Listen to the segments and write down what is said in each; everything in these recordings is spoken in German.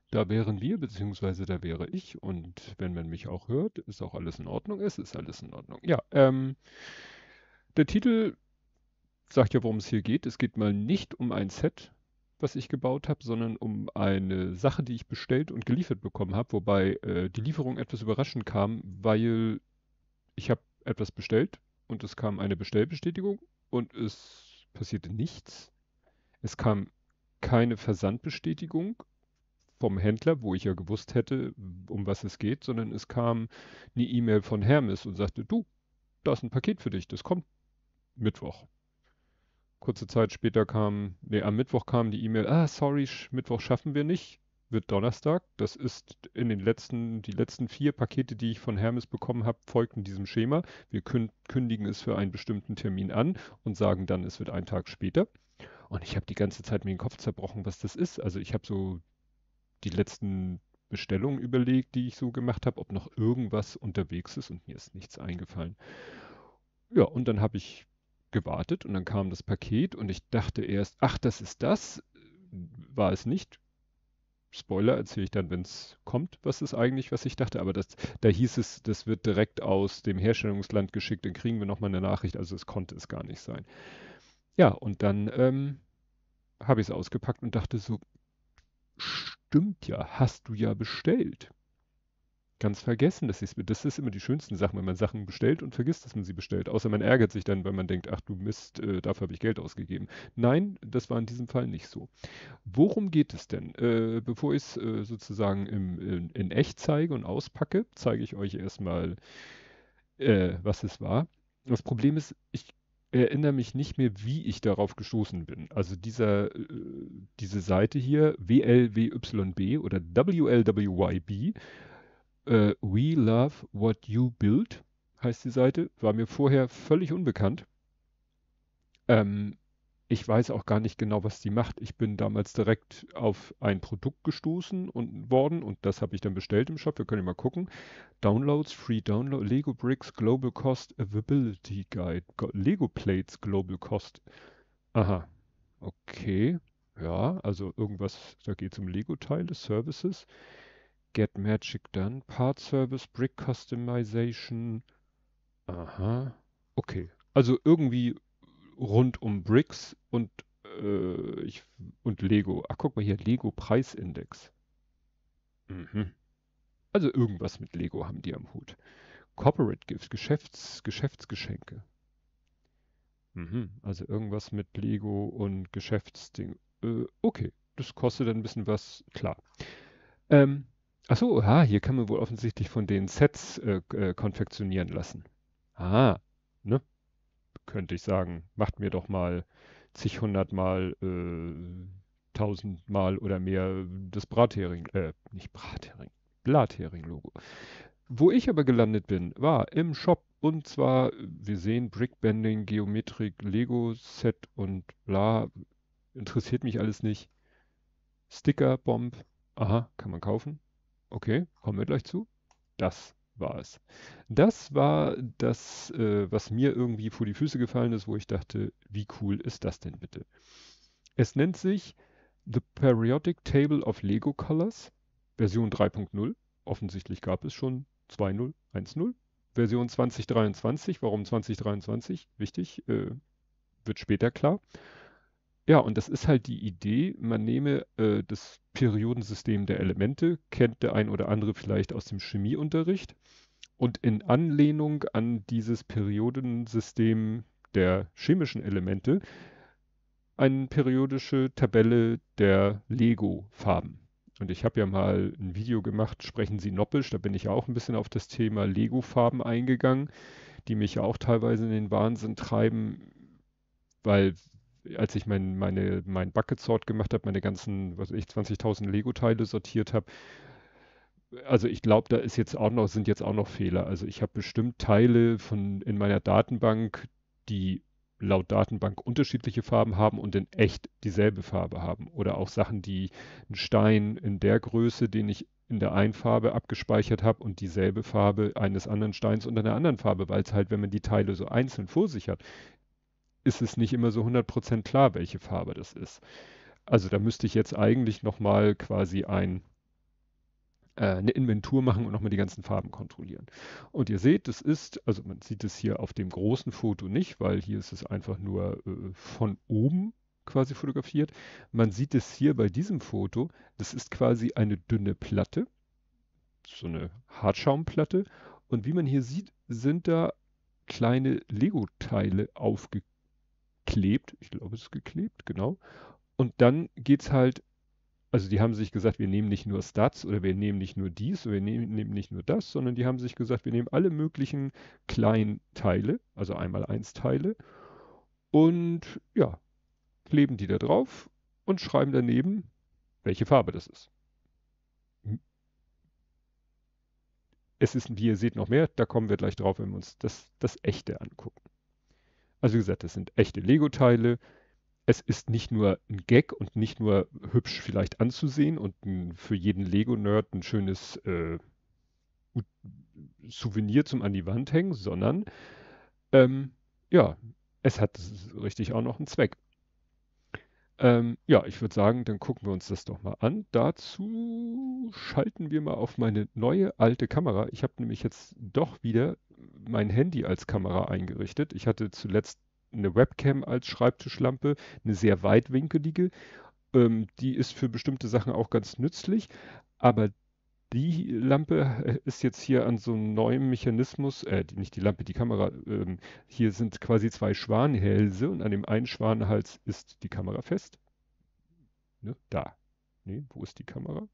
Da wären wir, beziehungsweise da wäre ich. Und wenn man mich auch hört, ist auch alles in Ordnung. Es ist alles in Ordnung. Ja, der Titel sagt ja, worum es hier geht. Es geht mal nicht um ein Set, was ich gebaut habe, sondern um eine Sache, die ich bestellt und geliefert bekommen habe. Wobei die Lieferung etwas überraschend kam, weil ich habe etwas bestellt und es kam eine Bestellbestätigung und es passierte nichts. Es kam keine Versandbestätigung vom Händler, wo ich ja gewusst hätte, um was es geht, sondern es kam eine E-Mail von Hermes und sagte, du, da ist ein Paket für dich, das kommt Mittwoch. Kurze Zeit später am Mittwoch kam die E-Mail, sorry, Mittwoch schaffen wir nicht, wird Donnerstag. Das ist die letzten 4 Pakete, die ich von Hermes bekommen habe, folgten diesem Schema. Wir kündigen es für einen bestimmten Termin an und sagen dann, es wird einen Tag später. Und ich habe die ganze Zeit mir den Kopf zerbrochen, was das ist. Also ich habe so die letzten Bestellungen überlegt, die ich so gemacht habe, ob noch irgendwas unterwegs ist und mir ist nichts eingefallen. Ja, und dann habe ich gewartet und dann kam das Paket und ich dachte erst, ach, das ist das. War es nicht. Spoiler erzähle ich dann, wenn es kommt, was ist eigentlich, was ich dachte. Aber da hieß es, das wird direkt aus dem Herstellungsland geschickt, dann kriegen wir nochmal eine Nachricht. Also es konnte es gar nicht sein. Ja, und dann habe ich es ausgepackt und dachte so, stimmt ja, hast du ja bestellt. Ganz vergessen, das ist immer die schönsten Sachen, wenn man Sachen bestellt und vergisst, dass man sie bestellt. Außer man ärgert sich dann, weil man denkt, ach du Mist, dafür habe ich Geld ausgegeben. Nein, das war in diesem Fall nicht so. Worum geht es denn? Bevor ich es sozusagen in echt zeige und auspacke, zeige ich euch erstmal, was es war. Das Problem ist, ich erinnere mich nicht mehr, wie ich darauf gestoßen bin. Also diese Seite hier, WLWYB oder WLWYB, We Love What You Build heißt die Seite, war mir vorher völlig unbekannt. Ähm, Ich weiß auch gar nicht genau, was die macht. Ich bin damals direkt auf ein Produkt gestoßen und worden und das habe ich dann bestellt im Shop. Wir können ja mal gucken. Downloads, Free Download, Lego Bricks Global Cost Availability Guide, Lego Plates Global Cost. Aha, okay. Ja, also irgendwas, da geht es um Lego-Teile, Services. Get Magic Done, Part Service, Brick Customization. Aha, okay. Also irgendwie rund um Bricks und Lego. Ach, guck mal hier, Lego Preisindex. Mhm. Also irgendwas mit Lego haben die am Hut. Corporate Gifts, Geschäftsgeschenke. Mhm. Also irgendwas mit Lego und Geschäftsding. Okay, das kostet dann ein bisschen was, klar. Ähm, ach so, hier kann man wohl offensichtlich von den Sets konfektionieren lassen. Ah, ne? Könnte ich sagen, macht mir doch mal zig hundertmal, 1000 Mal oder mehr das Brathering, nicht Brathering, Blathering-Logo. Wo ich aber gelandet bin, war im Shop und zwar, wir sehen Brickbending, Geometrik, Lego-Set und bla, interessiert mich alles nicht. Sticker, Bomb, aha, kann man kaufen. Okay, kommen wir gleich zu. Das war es. Das war das, was mir irgendwie vor die Füße gefallen ist, wo ich dachte, wie cool ist das denn bitte? Es nennt sich The Periodic Table of Lego Colors, Version 3.0. Offensichtlich gab es schon 2.0, 1.0. Version 2023. Warum 2023? Wichtig, wird später klar. Ja, und das ist halt die Idee, man nehme das Periodensystem der Elemente, kennt der ein oder andere vielleicht aus dem Chemieunterricht, und in Anlehnung an dieses Periodensystem der chemischen Elemente eine periodische Tabelle der Lego-Farben. Und ich habe ja mal ein Video gemacht, Sprechen Sie Noppisch, da bin ich ja auch ein bisschen auf das Thema Lego-Farben eingegangen, die mich ja auch teilweise in den Wahnsinn treiben, weil als ich mein Bucket Sort gemacht habe, meine ganzen, was weiß ich, 20.000 Lego-Teile sortiert habe, also ich glaube, da ist jetzt auch noch, sind jetzt auch noch Fehler. Also ich habe bestimmt Teile von in meiner Datenbank, die laut Datenbank unterschiedliche Farben haben und in echt dieselbe Farbe haben. Oder auch Sachen, die ein Stein in der Größe, den ich in der einen Farbe abgespeichert habe und dieselbe Farbe eines anderen Steins unter einer anderen Farbe, weil es halt, wenn man die Teile so einzeln vor sich hat, ist es nicht immer so 100% klar, welche Farbe das ist. Also da müsste ich jetzt eigentlich nochmal quasi ein eine Inventur machen und nochmal die ganzen Farben kontrollieren. Und ihr seht, es ist, also man sieht es hier auf dem großen Foto nicht, weil hier ist es einfach nur von oben quasi fotografiert. Man sieht es hier bei diesem Foto, das ist quasi eine dünne Platte, so eine Hartschaumplatte. Und wie man hier sieht, sind da kleine Lego-Teile aufgeklebt. Ich glaube, es ist geklebt, genau. Und dann geht's halt, also die haben sich gesagt, wir nehmen nicht nur Stats oder wir nehmen nicht nur dies oder wir nehmen nicht nur das, sondern die haben sich gesagt, wir nehmen alle möglichen kleinen Teile, also einmal eins Teile und ja, kleben die da drauf und schreiben daneben, welche Farbe das ist. Es ist, wie ihr seht, noch mehr, da kommen wir gleich drauf, wenn wir uns das Echte angucken. Also wie gesagt, das sind echte Lego-Teile. Es ist nicht nur ein Gag und nicht nur hübsch vielleicht anzusehen und für jeden Lego-Nerd ein schönes Souvenir zum an die Wand hängen, sondern ähm, ja, es hat richtig auch noch einen Zweck. Ja, ich würde sagen, dann gucken wir uns das doch mal an. Dazu schalten wir mal auf meine neue alte Kamera. Ich habe nämlich jetzt doch wieder mein Handy als Kamera eingerichtet. Ich hatte zuletzt eine Webcam als Schreibtischlampe, eine sehr weitwinkelige. Die ist für bestimmte Sachen auch ganz nützlich, aber die Lampe ist jetzt hier an so einem neuen Mechanismus, nicht die Lampe, die Kamera. Hier sind quasi zwei Schwanenhälse und an dem einen Schwanenhals ist die Kamera fest. Ne? Da. Nee, wo ist die Kamera?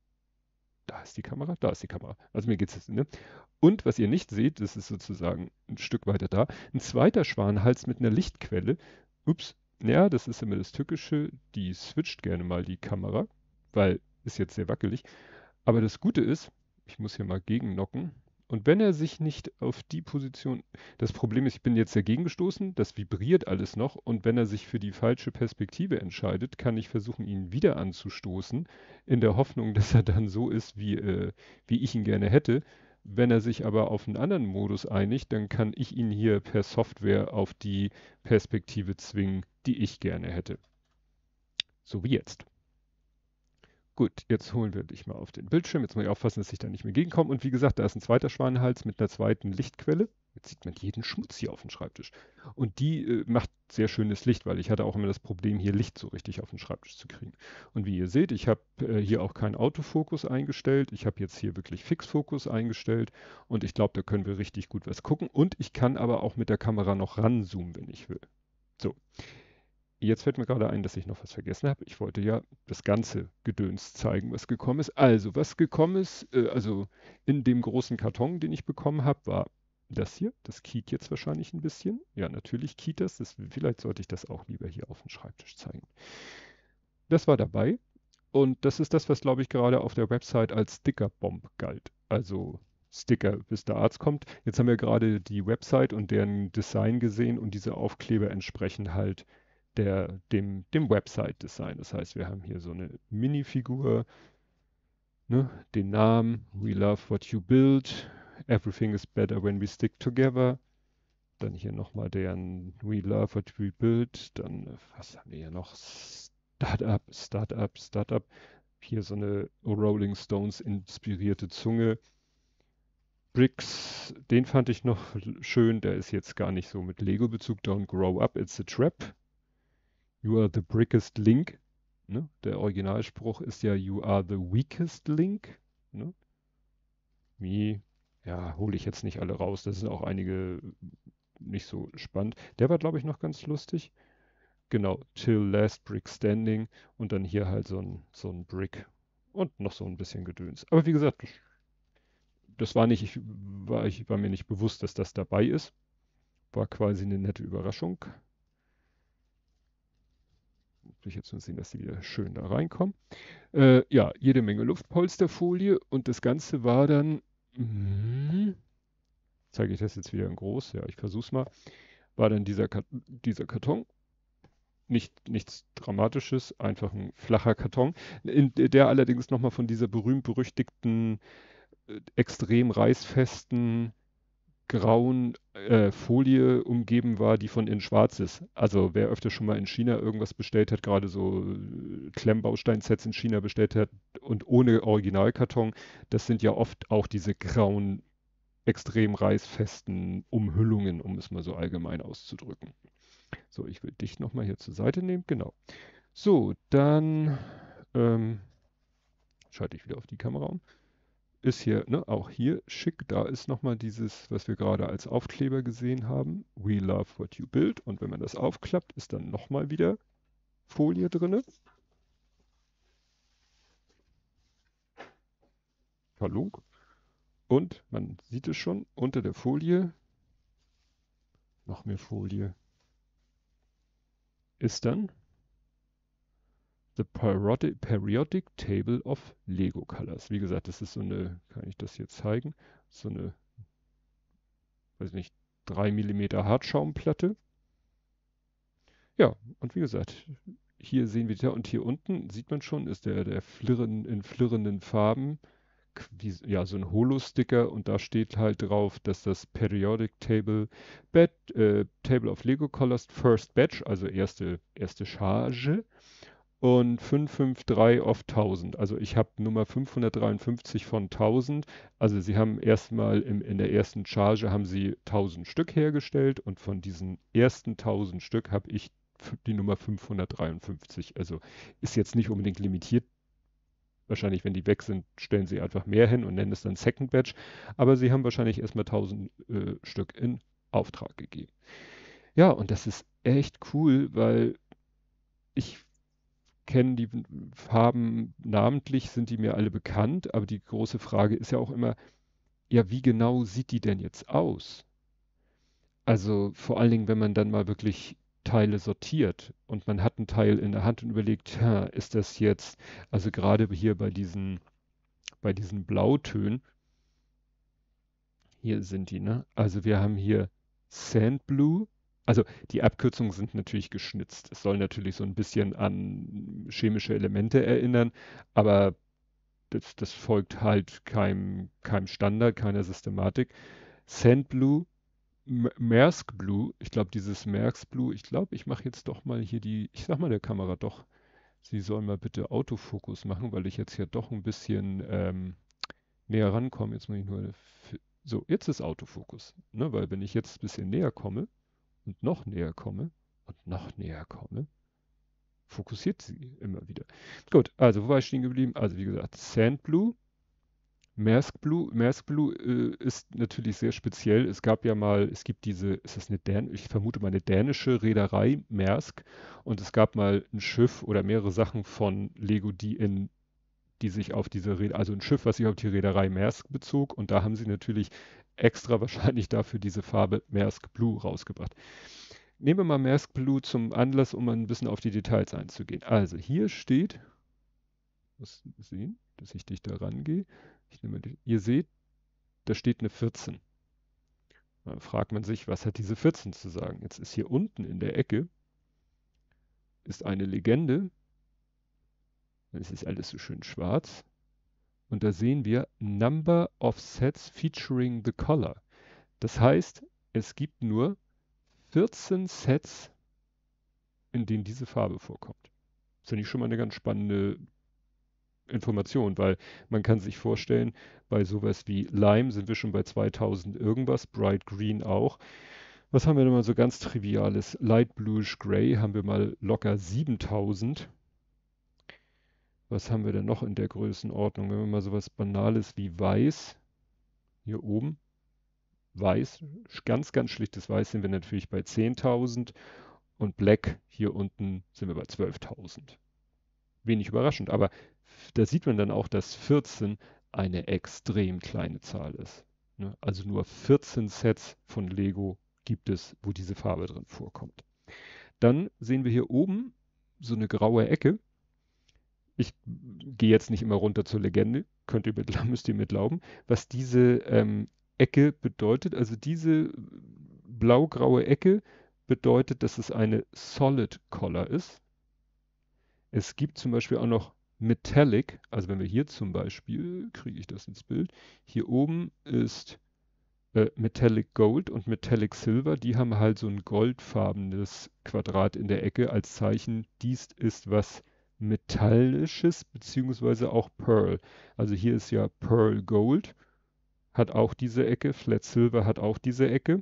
Da ist die Kamera, da ist die Kamera. Also mir geht es jetzt, ne? Und was ihr nicht seht, das ist sozusagen ein Stück weiter da, ein zweiter Schwanenhals mit einer Lichtquelle. Ups, ja, das ist immer das Tückische, die switcht gerne mal die Kamera, weil ist jetzt sehr wackelig. Aber das Gute ist, ich muss hier mal gegennocken. Und wenn er sich nicht auf die Position, das Problem ist, ich bin jetzt dagegen gestoßen, das vibriert alles noch. Und wenn er sich für die falsche Perspektive entscheidet, kann ich versuchen, ihn wieder anzustoßen, in der Hoffnung, dass er dann so ist, wie ich ihn gerne hätte. Wenn er sich aber auf einen anderen Modus einigt, dann kann ich ihn hier per Software auf die Perspektive zwingen, die ich gerne hätte. So wie jetzt. Gut, jetzt holen wir dich mal auf den Bildschirm. Jetzt muss ich aufpassen, dass ich da nicht mehr gegenkomme. Und wie gesagt, da ist ein zweiter Schwanenhals mit einer zweiten Lichtquelle. Jetzt sieht man jeden Schmutz hier auf dem Schreibtisch. Und die macht sehr schönes Licht, weil ich hatte auch immer das Problem, hier Licht so richtig auf den Schreibtisch zu kriegen. Und wie ihr seht, ich habe hier auch keinen Autofokus eingestellt. Ich habe jetzt hier wirklich Fixfokus eingestellt. Und ich glaube, da können wir richtig gut was gucken. Und ich kann aber auch mit der Kamera noch ranzoomen, wenn ich will. So, jetzt fällt mir gerade ein, dass ich noch was vergessen habe. Ich wollte ja das ganze Gedöns zeigen, was gekommen ist. Also, was gekommen ist, also in dem großen Karton, den ich bekommen habe, war das hier. Das kiet jetzt wahrscheinlich ein bisschen. Ja, natürlich kiet das. Vielleicht sollte ich das auch lieber hier auf dem Schreibtisch zeigen. Das war dabei. Und das ist das, was, glaube ich, gerade auf der Website als Sticker-Bomb galt. Also Sticker, bis der Arzt kommt. Jetzt haben wir gerade die Website und deren Design gesehen und diese Aufkleber entsprechen halt dem Website-Design. Das heißt, wir haben hier so eine Minifigur, ne, den Namen, We love what you build, everything is better when we stick together. Dann hier nochmal deren We love what we build. Dann, was haben wir hier noch? Startup, Startup, Startup. Hier so eine Rolling Stones inspirierte Zunge. Bricks, den fand ich noch schön. Der ist jetzt gar nicht so mit Lego-Bezug. Don't grow up, it's a trap. You are the brickest link. Ne? Der Originalspruch ist ja You are the weakest link. Ne? Wie, ja, hole ich jetzt nicht alle raus. Das sind auch einige nicht so spannend. Der war, glaube ich, noch ganz lustig. Genau, Till Last Brick Standing und dann hier halt so ein Brick und noch so ein bisschen Gedöns. Aber wie gesagt, das war nicht, ich war mir nicht bewusst, dass das dabei ist. War quasi eine nette Überraschung. Muss ich jetzt nur sehen, dass die wieder schön da reinkommen. Ja, jede Menge Luftpolsterfolie und das Ganze war dann, zeige ich das jetzt wieder in groß, ja, ich versuch's mal, war dann dieser Karton. Nichts Dramatisches, einfach ein flacher Karton, der allerdings nochmal von dieser berühmt-berüchtigten, extrem reißfesten grauen Folie umgeben war, die von innen schwarz ist. Also wer öfter schon mal in China irgendwas bestellt hat, gerade so Klemmbausteinsets in China bestellt hat und ohne Originalkarton, das sind ja oft auch diese grauen, extrem reißfesten Umhüllungen, um es mal so allgemein auszudrücken. So, ich will dich nochmal hier zur Seite nehmen, genau. So, dann ähm, schalte ich wieder auf die Kamera um. Ist hier, ne, auch hier schick. Da ist nochmal dieses, was wir gerade als Aufkleber gesehen haben. We love what you build. Und wenn man das aufklappt, ist dann nochmal wieder Folie drinne. Hallo. Und man sieht es schon unter der Folie, noch mehr Folie, ist dann The Periodic Table of Lego Colors. Wie gesagt, das ist so eine, kann ich das hier zeigen? So eine, weiß nicht, 3 Millimeter Hartschaumplatte. Ja, und wie gesagt, hier sehen wir ja, und hier unten sieht man schon, ist der in flirrenden Farben, wie, ja, so ein Holo-Sticker, und da steht halt drauf, dass das Periodic Table of Lego Colors First Batch, also erste Charge, und 553 of 1000. Also ich habe Nummer 553 von 1000. Also sie haben erstmal in der ersten Charge haben sie 1000 Stück hergestellt, und von diesen ersten 1000 Stück habe ich die Nummer 553. Also ist jetzt nicht unbedingt limitiert. Wahrscheinlich, wenn die weg sind, stellen sie einfach mehr hin und nennen es dann Second Batch. Aber sie haben wahrscheinlich erstmal 1000 Stück in Auftrag gegeben. Ja, und das ist echt cool, weil ich kenne die Farben namentlich, sind die mir alle bekannt, aber die große Frage ist ja auch immer, ja, wie genau sieht die denn jetzt aus? Also vor allen Dingen, wenn man dann mal wirklich Teile sortiert und man hat ein Teil in der Hand und überlegt, ja, ist das jetzt, also gerade hier bei diesen Blautönen, hier sind die, ne? Also wir haben hier Sand Blue. Also die Abkürzungen sind natürlich geschnitzt. Es soll natürlich so ein bisschen an chemische Elemente erinnern, aber das folgt halt keinem Standard, keiner Systematik. Sand Blue, Maersk Blue, ich glaube dieses Maersk Blue, ich glaube, ich mache jetzt doch mal hier ich sag mal der Kamera doch, sie soll mal bitte Autofokus machen, weil ich jetzt hier doch ein bisschen näher rankomme. Jetzt muss ich nur, so, jetzt ist Autofokus, ne? Weil wenn ich jetzt ein bisschen näher komme und noch näher komme und noch näher komme, fokussiert sie immer wieder. Gut, also wo war ich stehen geblieben? Also wie gesagt, Sand Blue, Maersk Blue. Maersk Blue ist natürlich sehr speziell. Es gab ja mal, es gibt diese, ist das eine ich vermute mal eine dänische Reederei, Maersk, und es gab mal ein Schiff oder mehrere Sachen von Lego, die sich auf diese also ein Schiff, was sich auf die Reederei Maersk bezog, und da haben sie natürlich extra wahrscheinlich dafür diese Farbe Maersk Blue rausgebracht. Nehmen wir mal Maersk Blue zum Anlass, um mal ein bisschen auf die Details einzugehen. Also hier steht, muss sehen, dass ich dich da rangehe. Ihr seht, da steht eine 14. Da fragt man sich, was hat diese 14 zu sagen? Jetzt ist hier unten in der Ecke ist eine Legende. Es ist alles so schön schwarz. Und da sehen wir Number of Sets featuring the color. Das heißt, es gibt nur 14 Sets, in denen diese Farbe vorkommt. Das finde ich schon mal eine ganz spannende Information, weil man kann sich vorstellen, bei sowas wie Lime sind wir schon bei 2000 irgendwas, Bright Green auch. Was haben wir denn mal so ganz Triviales? Light Bluish Gray haben wir mal locker 7000. Was haben wir denn noch in der Größenordnung? Wenn wir mal sowas Banales wie Weiß, hier oben, Weiß, ganz schlichtes Weiß, sind wir natürlich bei 10.000, und Black hier unten sind wir bei 12.000. Wenig überraschend, aber da sieht man dann auch, dass 14 eine extrem kleine Zahl ist. Ne? Also nur 14 Sets von Lego gibt es, wo diese Farbe drin vorkommt. Dann sehen wir hier oben so eine graue Ecke. Ich gehe jetzt nicht immer runter zur Legende, müsst ihr mir glauben, was diese Ecke bedeutet. Also diese blau-graue Ecke bedeutet, dass es eine Solid Color ist. Es gibt zum Beispiel auch noch Metallic, also wenn wir hier zum Beispiel, kriege ich das ins Bild, hier oben ist Metallic Gold und Metallic Silver, die haben halt so ein goldfarbenes Quadrat in der Ecke als Zeichen, dies ist, was metallisches, beziehungsweise auch Pearl. Also hier ist ja Pearl Gold, hat auch diese Ecke, Flat Silver hat auch diese Ecke.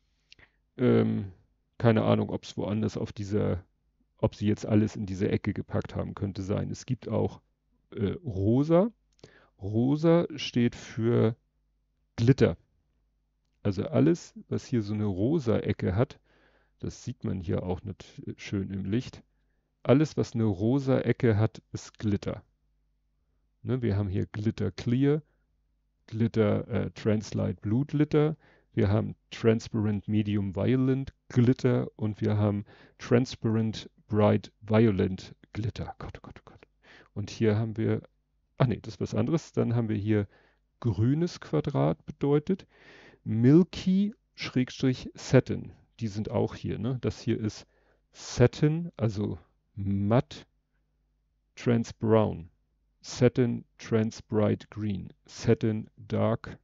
Ähm, keine Ahnung, ob es woanders ob sie jetzt alles in diese Ecke gepackt haben, könnte sein. Es gibt auch Rosa. Rosa steht für Glitter. Also alles, was hier so eine rosa Ecke hat, das sieht man hier auch nicht schön im Licht. Alles, was eine rosa Ecke hat, ist Glitter. Ne, wir haben hier Glitter Clear, Glitter Translight Blue Glitter, wir haben Transparent Medium Violent Glitter und wir haben Transparent Bright Violet Glitter. Gott, oh Gott, oh Gott. Und hier haben wir, ach nee, das ist was anderes. Dann haben wir hier grünes Quadrat bedeutet Milky Schrägstrich Satin. Die sind auch hier, ne? Das hier ist Satin, also matt Trans Brown. Satin Trans Bright Green. Satin Dark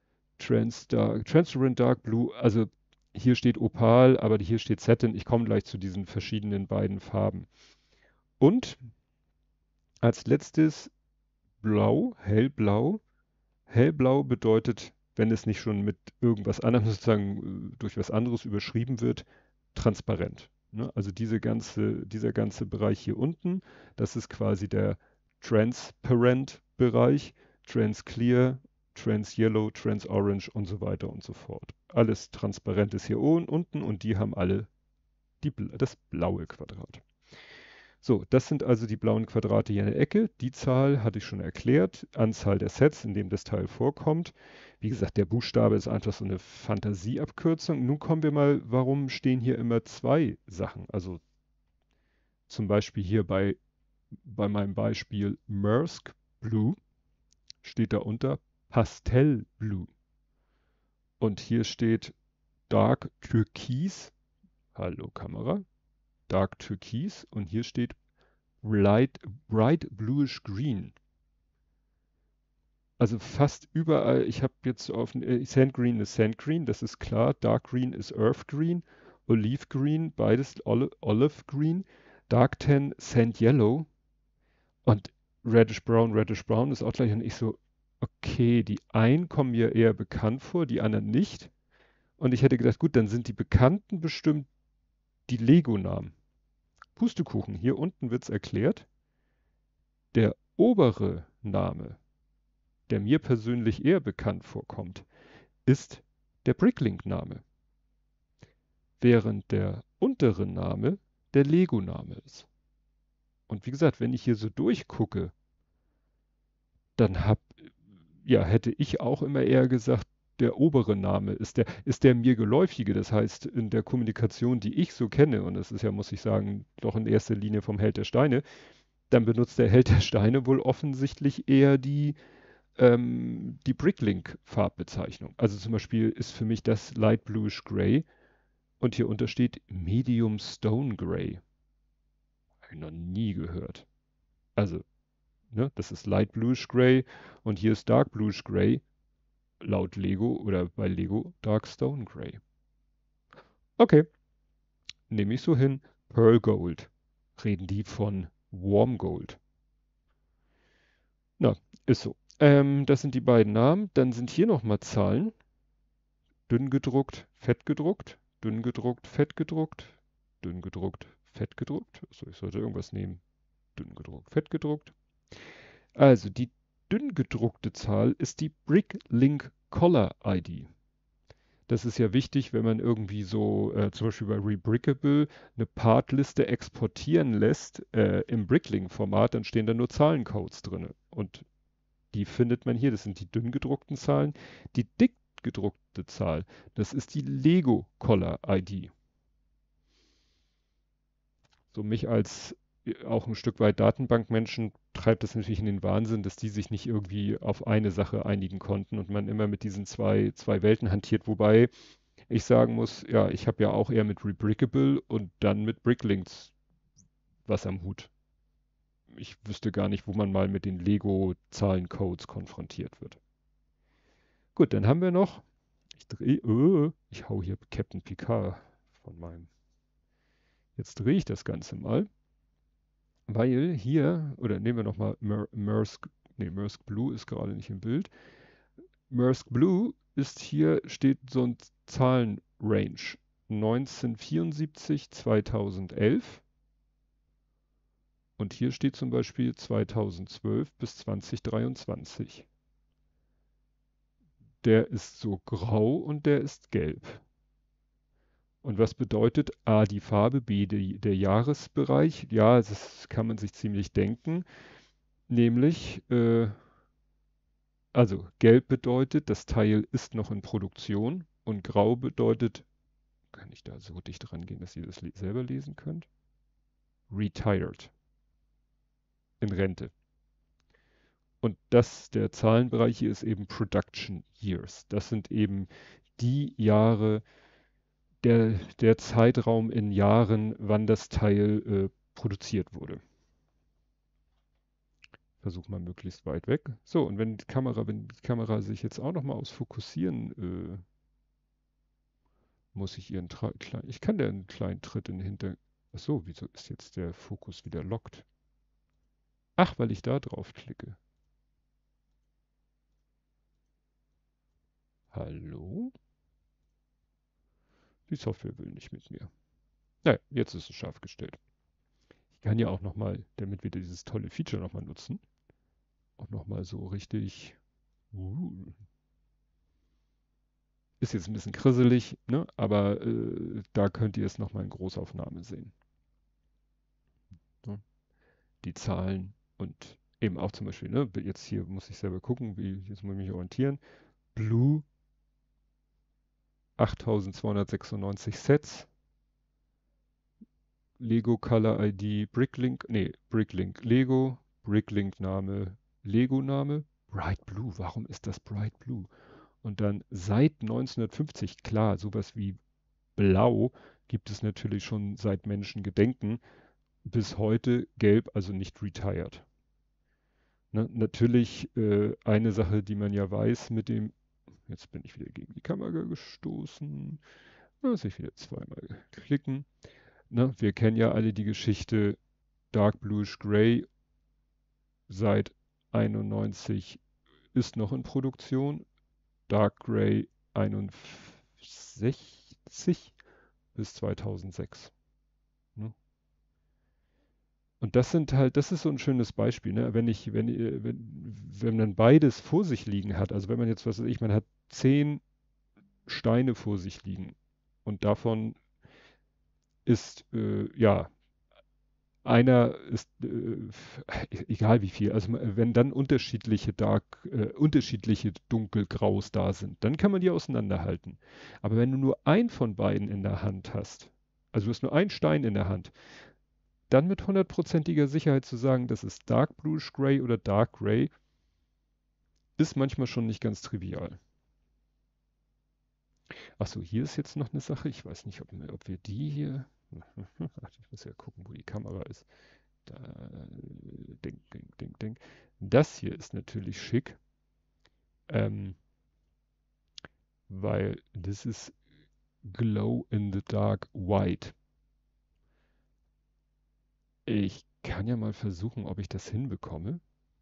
Transparent Dark Blue. Also hier steht Opal, aber hier steht Satin. Ich komme gleich zu diesen verschiedenen beiden Farben. Und als letztes Blau, hellblau. Hellblau bedeutet, wenn es nicht schon mit irgendwas anderem sozusagen durch was anderes überschrieben wird, transparent. Ne? Also dieser ganze Bereich hier unten, das ist quasi der Transparent Bereich, Transclear, Trans-Yellow, Trans-Orange und so weiter und so fort. Alles transparent ist hier unten und die haben alle das blaue Quadrat. So, das sind also die blauen Quadrate hier in der Ecke. Die Zahl hatte ich schon erklärt. Anzahl der Sets, in dem das Teil vorkommt. Wie gesagt, der Buchstabe ist einfach so eine Fantasieabkürzung. Nun kommen wir mal, warum stehen hier immer zwei Sachen? Also zum Beispiel hier bei meinem Beispiel Maersk Blue steht da unter Pastell Blue. Und hier steht Dark Türkis. Hallo Kamera. Dark Türkis. Und hier steht Bright Bluish Green. Also fast überall, ich habe jetzt auf Sand Green ist Sand Green, das ist klar. Dark Green ist Earth Green. Olive Green, beides Olive Green. Dark Tan Sand Yellow. Und Reddish Brown ist auch gleich. Und ich so, okay, die einen kommen mir eher bekannt vor, die anderen nicht. Und ich hätte gedacht, gut, dann sind die Bekannten bestimmt die Lego-Namen. Pustekuchen, hier unten wird's erklärt. Der obere Name, der mir persönlich eher bekannt vorkommt, ist der Bricklink-Name, während der untere Name der Lego-Name ist. Und wie gesagt, wenn ich hier so durchgucke, dann hätte ich auch immer eher gesagt, der obere Name ist der mir geläufige. Das heißt, in der Kommunikation, die ich so kenne, und das ist ja, muss ich sagen, doch in erster Linie vom Held der Steine, dann benutzt der Held der Steine wohl offensichtlich eher die Bricklink-Farbbezeichnung. Also zum Beispiel ist für mich das Light Bluish Gray und hier unter steht Medium Stone Gray. Habe ich noch nie gehört. Also, ne, das ist Light Bluish Gray und hier ist Dark Bluish Gray, laut Lego oder bei Lego Dark Stone Gray. Okay, nehme ich so hin. Pearl Gold. Reden die von Warm Gold. Na, ist so. Das sind die beiden Namen. Dann sind hier nochmal Zahlen. Dünn gedruckt, fett gedruckt, dünn gedruckt, fett gedruckt, dünn gedruckt, fett gedruckt. Also ich sollte irgendwas nehmen. Dünn gedruckt, fett gedruckt. Also die dünn gedruckte Zahl ist die Bricklink Color ID. Das ist ja wichtig, wenn man irgendwie so zum Beispiel bei Rebrickable eine Partliste exportieren lässt im Bricklink-Format, dann stehen da nur Zahlencodes drin. Und die findet man hier, das sind die dünn gedruckten Zahlen. Die dick gedruckte Zahl, das ist die Lego Color ID. So mich als auch ein Stück weit Datenbankmenschen treibt das natürlich in den Wahnsinn, dass die sich nicht irgendwie auf eine Sache einigen konnten und man immer mit diesen zwei Welten hantiert, wobei ich sagen muss, ja, ich habe ja auch eher mit Rebrickable und dann mit Bricklinks was am Hut. Ich wüsste gar nicht, wo man mal mit den Lego-Zahlencodes konfrontiert wird. Gut, dann haben wir noch, ich hau hier Captain Picard von meinem. Jetzt drehe ich das Ganze mal. Weil hier, oder nehmen wir nochmal Maersk, nee, Maersk Blue ist gerade nicht im Bild. Maersk Blue ist hier, steht so ein Zahlenrange. 1974, 2011 und hier steht zum Beispiel 2012 bis 2023. Der ist so grau und der ist gelb. Und was bedeutet A, die Farbe, B, der Jahresbereich? Ja, das kann man sich ziemlich denken. Nämlich, also gelb bedeutet, das Teil ist noch in Produktion und grau bedeutet, kann ich da so dicht rangehen, dass ihr das selber lesen könnt? Retired, in Rente. Und das, der Zahlenbereich hier ist eben Production Years. Das sind eben die Jahre, der Zeitraum in Jahren, wann das Teil produziert wurde. Versuch mal möglichst weit weg. So, und wenn die Kamera sich jetzt auch nochmal ausfokussieren, muss ich ihren kleinen, ich kann der einen kleinen Tritt in den Hinter. Ach so, wieso ist jetzt der Fokus wieder lockt? Ach, weil ich da drauf klicke. Hallo? Die Software will nicht mit mir. Naja, jetzt ist es scharf gestellt. Ich kann ja auch nochmal, damit wir dieses tolle Feature nochmal nutzen, auch nochmal so richtig. Uh, Ist jetzt ein bisschen krisselig, ne? Aber da könnt ihr es nochmal in Großaufnahme sehen. Ne? Die Zahlen und eben auch zum Beispiel, ne? Jetzt hier muss ich selber gucken, jetzt muss ich mich orientieren. Blue 8296 Sets, Lego Color ID, Bricklink, nee, Bricklink Lego, Bricklink Name, Lego Name, Bright Blue, warum ist das Bright Blue? Und dann seit 1950, klar, sowas wie Blau gibt es natürlich schon seit Menschengedenken, bis heute gelb, also nicht retired. Ne? Natürlich eine Sache, die man ja weiß mit dem, jetzt bin ich wieder gegen die Kamera gestoßen, muss ich wieder zweimal klicken. Ne? Wir kennen ja alle die Geschichte Dark Bluish Gray seit 91 ist noch in Produktion, Dark Gray 61 bis 2006. Ne? Und das sind halt, das ist so ein schönes Beispiel, ne? Wenn man beides vor sich liegen hat, also wenn man jetzt, was weiß ich, man hat 10 Steine vor sich liegen und davon ist, ja, einer ist, egal wie viel, also wenn dann unterschiedliche dunkelgraus da sind, dann kann man die auseinanderhalten. Aber wenn du nur ein von beiden in der Hand hast, also du hast nur einen Stein in der Hand, dann mit hundertprozentiger Sicherheit zu sagen, das ist Dark Bluish Gray oder Dark Gray, ist manchmal schon nicht ganz trivial. Achso, hier ist jetzt noch eine Sache. Ich weiß nicht, ob wir die hier. Ach, ich muss ja gucken, wo die Kamera ist. Da, ding, ding, ding, ding. Das hier ist natürlich schick, ähm, weil das ist Glow in the Dark White. Ich kann ja mal versuchen, ob ich das hinbekomme.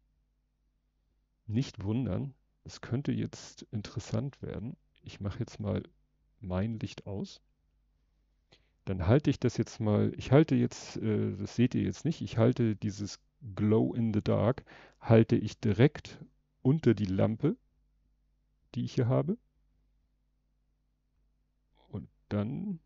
Nicht wundern, es könnte jetzt interessant werden. Ich mache jetzt mal mein Licht aus. Dann halte ich das jetzt mal, ich halte jetzt, das seht ihr jetzt nicht, ich halte dieses Glow in the Dark, halte ich direkt unter die Lampe, die ich hier habe. Und dann,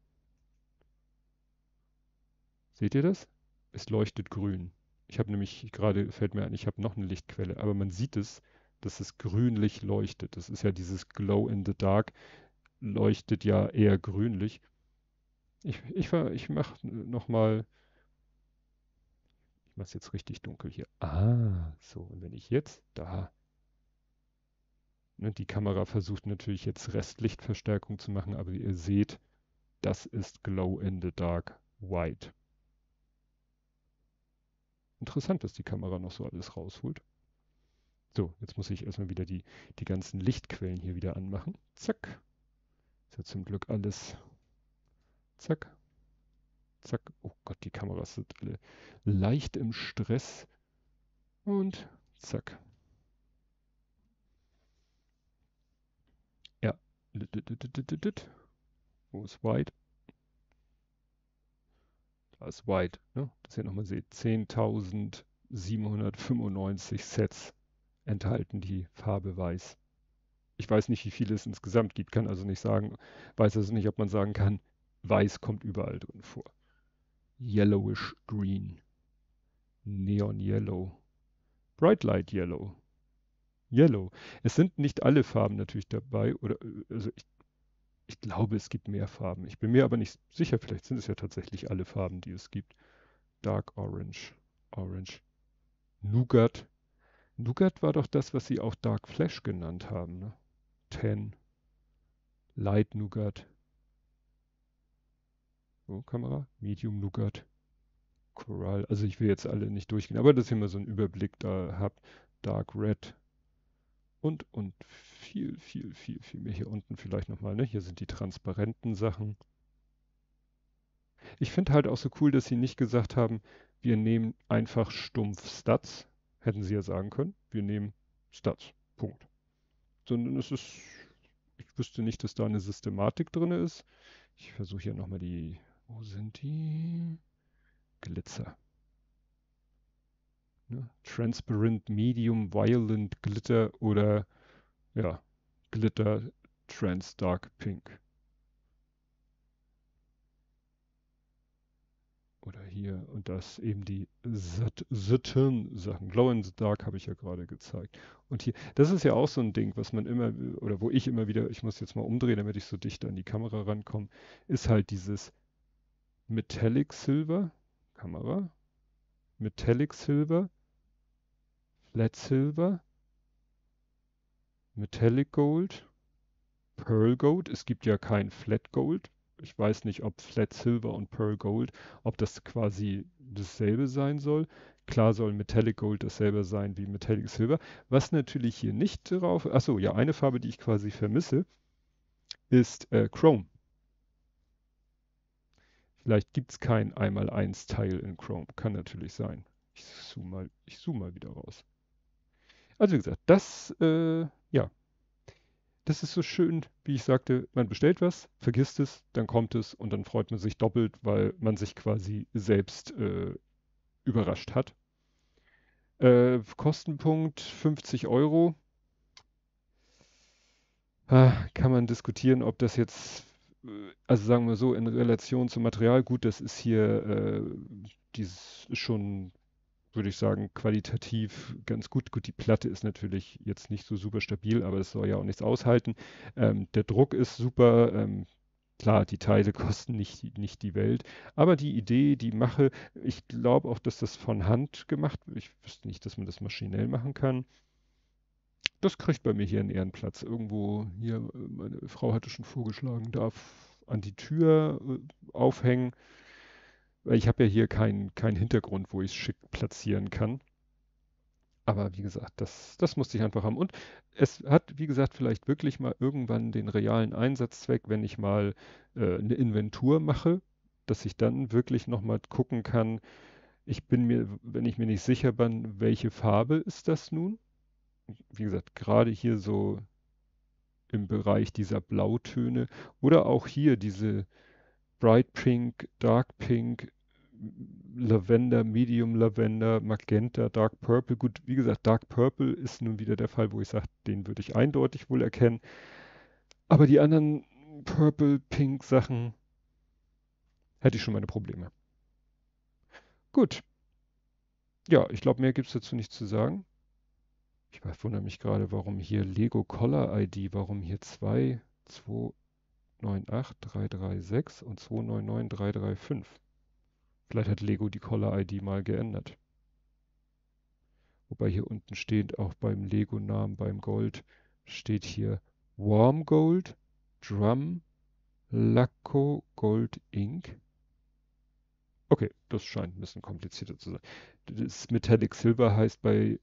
seht ihr das? Es leuchtet grün. Ich habe nämlich gerade, fällt mir ein, ich habe noch eine Lichtquelle, aber man sieht es, dass es grünlich leuchtet. Das ist ja dieses Glow in the Dark, leuchtet ja eher grünlich. Ich mache nochmal, ich mache es jetzt richtig dunkel hier. Ah, so, und wenn ich jetzt da, ne, die Kamera versucht natürlich jetzt Restlichtverstärkung zu machen, aber ihr seht, das ist Glow in the Dark White. Interessant, dass die Kamera noch so alles rausholt. So, jetzt muss ich erstmal wieder die ganzen Lichtquellen hier wieder anmachen. Zack. Ist ja zum Glück alles. Zack, Zack. Oh Gott, die Kameras sind alle leicht im Stress. Und zack. Ja. Wo ist White? Da ist White, ne? Das ihr nochmal seht. 10.795 Sets enthalten die Farbe Weiß. Ich weiß nicht, wie viele es insgesamt gibt, kann also nicht sagen, weiß also nicht, ob man sagen kann, Weiß kommt überall drin vor. Yellowish Green, Neon Yellow, Bright Light Yellow, Yellow. Es sind nicht alle Farben natürlich dabei, oder also ich glaube, es gibt mehr Farben. Ich bin mir aber nicht sicher, vielleicht sind es ja tatsächlich alle Farben, die es gibt. Dark Orange, Orange, Nougat. Nougat war doch das, was sie auch Dark Flash genannt haben, ne? Tan, Light Nougat. So, Kamera, Medium Nougat, Coral. Also ich will jetzt alle nicht durchgehen, aber dass ihr mal so einen Überblick da habt. Dark Red und viel mehr hier unten vielleicht nochmal, ne? Hier sind die transparenten Sachen. Ich finde halt auch so cool, dass sie nicht gesagt haben, wir nehmen einfach stumpf Stats. Hätten sie ja sagen können, wir nehmen Stats. Punkt. Sondern es ist, ich wüsste nicht, dass da eine Systematik drin ist. Ich versuche hier nochmal die, wo sind die? Glitzer. Ne? Transparent, Medium, Violent, Glitter oder ja, Glitter, Trans, Dark, Pink. Oder hier und das eben die Satin-Sachen. Glow in the Dark habe ich ja gerade gezeigt. Und hier, das ist ja auch so ein Ding, was man immer, oder wo ich immer wieder, ich muss jetzt mal umdrehen, damit ich so dichter an die Kamera rankomme, ist halt dieses Metallic Silver, Kamera, Metallic Silver, Flat Silver, Metallic Gold, Pearl Gold. Es gibt ja kein Flat Gold. Ich weiß nicht, ob Flat Silver und Pearl Gold, ob das quasi dasselbe sein soll. Klar soll Metallic Gold dasselbe sein wie Metallic Silver. Was natürlich hier nicht drauf, achso, ja, eine Farbe, die ich quasi vermisse, ist Chrome. Vielleicht gibt es kein 1x1 Teil in Chrome. Kann natürlich sein. Ich zoome mal wieder raus. Also wie gesagt, ja, das ist so schön, wie ich sagte, man bestellt was, vergisst es, dann kommt es und dann freut man sich doppelt, weil man sich quasi selbst überrascht hat. Kostenpunkt 50 Euro. Kann man diskutieren, ob das jetzt, also sagen wir so, in Relation zum Material, gut, das ist hier, dieses ist schon, würde ich sagen, qualitativ ganz gut. Gut, die Platte ist natürlich jetzt nicht so super stabil, aber das soll ja auch nichts aushalten. Der Druck ist super. Klar, die Teile kosten nicht die Welt, aber die Idee, die Mache, ich glaube auch, dass das von Hand gemacht wird. Ich wüsste nicht, dass man das maschinell machen kann. Das kriegt bei mir hier einen Ehrenplatz. Irgendwo hier, meine Frau hatte schon vorgeschlagen, darf an die Tür aufhängen, weil ich habe ja hier keinen Hintergrund, wo ich es schick platzieren kann. Aber wie gesagt, das musste ich einfach haben. Und es hat, wie gesagt, vielleicht wirklich mal irgendwann den realen Einsatzzweck, wenn ich mal eine Inventur mache, dass ich dann wirklich nochmal gucken kann. Ich bin mir, wenn ich mir nicht sicher bin, welche Farbe ist das nun? Wie gesagt, gerade hier so im Bereich dieser Blautöne oder auch hier diese Bright Pink, Dark Pink, Lavender, Medium Lavender, Magenta, Dark Purple. Gut, wie gesagt, Dark Purple ist nun wieder der Fall, wo ich sage, den würde ich eindeutig wohl erkennen. Aber die anderen Purple, Pink Sachen hätte ich schon meine Probleme. Gut, ja, ich glaube, mehr gibt es dazu nicht zu sagen. Ich wundere mich gerade, warum hier Lego Color ID, warum hier 2298336 und 299335. Vielleicht hat Lego die Color ID mal geändert. Wobei hier unten steht, auch beim Lego-Namen, beim Gold, steht hier Warm Gold, Drum, Lacco Gold Ink. Okay, das scheint ein bisschen komplizierter zu sein. Das Metallic Silver heißt bei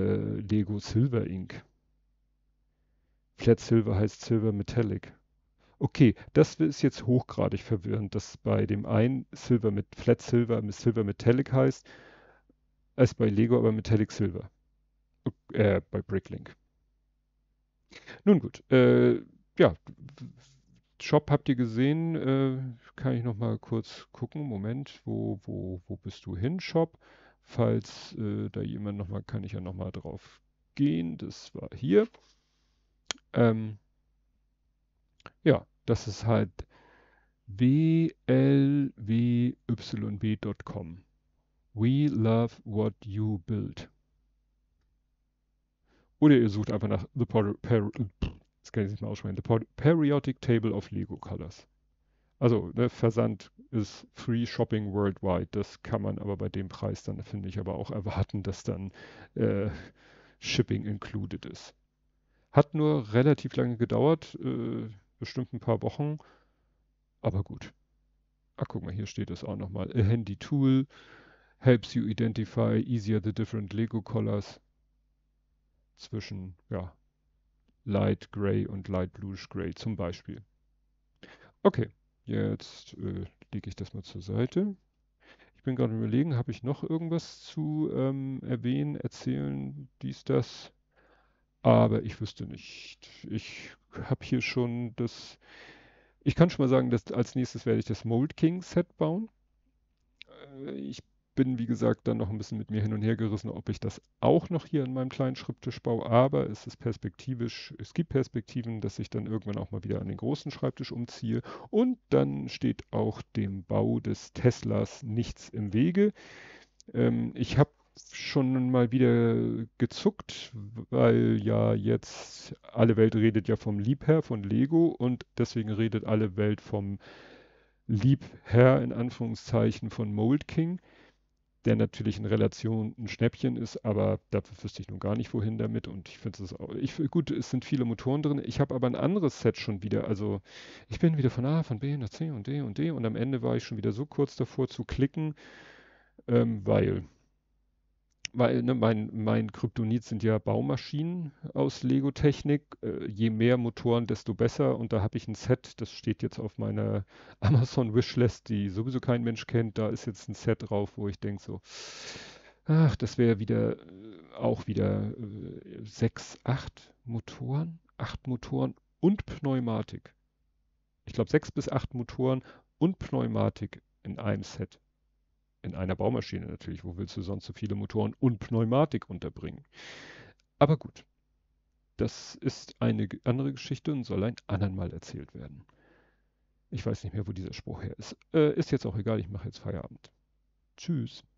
Lego Silver Ink. Flat Silver heißt Silver Metallic. Okay, das ist jetzt hochgradig verwirrend, dass bei dem einen Silver mit Flat Silver mit Silver Metallic heißt, als bei Lego aber Metallic Silver. Bei Bricklink. Nun gut, ja, Shop habt ihr gesehen, kann ich noch mal kurz gucken. Moment, wo bist du hin, Shop? Falls da jemand noch mal, kann ich ja noch mal drauf gehen. Das war hier. Ähm, ja, das ist halt wlwyb.com. We love what you build. Oder ihr sucht einfach nach das kann ich nicht mal aussprechen, Periodic Table of Lego Colors. Also, ne, Versand ist Free Shopping Worldwide. Das kann man aber bei dem Preis dann, finde ich, aber auch erwarten, dass dann äh, Shipping included ist. Hat nur relativ lange gedauert, bestimmt ein paar Wochen, aber gut. Ach, guck mal, hier steht es auch nochmal. A handy tool helps you identify easier the different Lego colors zwischen, ja, Light Gray und Light Bluish Gray zum Beispiel. Okay, jetzt lege ich das mal zur Seite. Ich bin gerade überlegen, habe ich noch irgendwas zu erwähnen, erzählen, dies, das? Aber ich wüsste nicht. Ich habe hier schon ich kann schon mal sagen, dass als nächstes werde ich das Mold King Set bauen. Ich bin, wie gesagt, dann noch ein bisschen mit mir hin und her gerissen, ob ich das auch noch hier in meinem kleinen Schreibtisch baue. Aber es ist perspektivisch, es gibt Perspektiven, dass ich dann irgendwann auch mal wieder an den großen Schreibtisch umziehe. Und dann steht auch dem Bau des Teslas nichts im Wege. Ich habe schon mal wieder gezuckt, weil ja jetzt alle Welt redet ja vom Liebherr von Lego und deswegen redet alle Welt vom Liebherr in Anführungszeichen von Mold King, der natürlich in Relation ein Schnäppchen ist, aber dafür wüsste ich nun gar nicht, wohin damit. Und ich finde es auch, gut, es sind viele Motoren drin. Ich habe aber ein anderes Set schon wieder. Also ich bin wieder von A, von B nach C und D und D und am Ende war ich schon wieder so kurz davor zu klicken, weil ne, mein Kryptonit sind ja Baumaschinen aus Lego-Technik. Je mehr Motoren, desto besser. Und da habe ich ein Set, das steht jetzt auf meiner Amazon-Wishlist, die sowieso kein Mensch kennt. Da ist jetzt ein Set drauf, wo ich denke so, ach, das wäre wieder auch wieder 6, 8 Motoren, 8 Motoren und Pneumatik. Ich glaube 6 bis 8 Motoren und Pneumatik in einem Set. In einer Baumaschine natürlich. Wo willst du sonst so viele Motoren und Pneumatik unterbringen? Aber gut, das ist eine andere Geschichte und soll ein andermal erzählt werden. Ich weiß nicht mehr, wo dieser Spruch her ist. Ist jetzt auch egal, ich mache jetzt Feierabend. Tschüss.